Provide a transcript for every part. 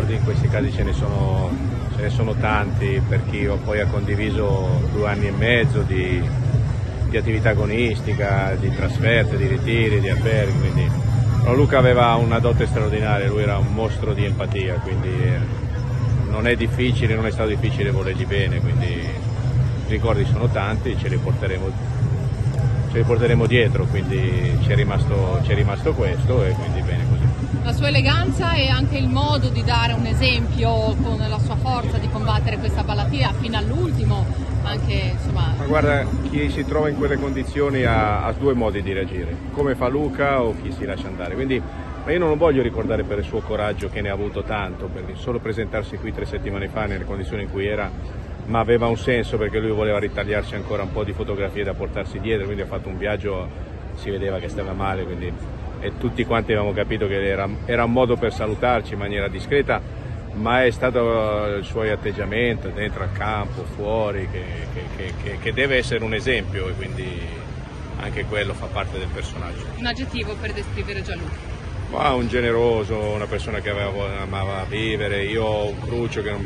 ricordi, in questi casi ce ne sono tanti, per chi poi ha condiviso 2 anni e mezzo di attività agonistica, di trasferte, di ritiri, di alberghi, quindi Luca aveva una dote straordinaria, lui era un mostro di empatia, quindi non è stato difficile volergli bene, quindi i ricordi sono tanti, ce li porteremo dietro, quindi ci è rimasto questo e quindi bene così. La sua eleganza e anche il modo di dare un esempio con la sua forza di combattere questa malattia fino all'ultimo, anche insomma... Ma guarda, chi si trova in quelle condizioni ha 2 modi di reagire, come fa Luca o chi si lascia andare. Quindi, ma io non lo voglio ricordare per il suo coraggio, che ne ha avuto tanto, perché solo presentarsi qui 3 settimane fa nelle condizioni in cui era, ma aveva un senso perché lui voleva ritagliarsi ancora un po' di fotografie da portarsi dietro, quindi ha fatto un viaggio, si vedeva che stava male, quindi, e tutti quanti avevamo capito che era un modo per salutarci in maniera discreta, ma è stato il suo atteggiamento dentro al campo, fuori, che deve essere un esempio, e quindi anche quello fa parte del personaggio. Un aggettivo per descrivere Gianluca? Un generoso, una persona che amava vivere. Io ho un cruccio che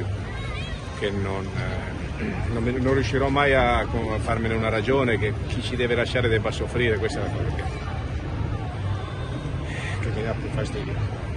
non riuscirò mai a farmene una ragione, che chi ci deve lasciare debba soffrire, questa è la cosa che mi dà più fastidio.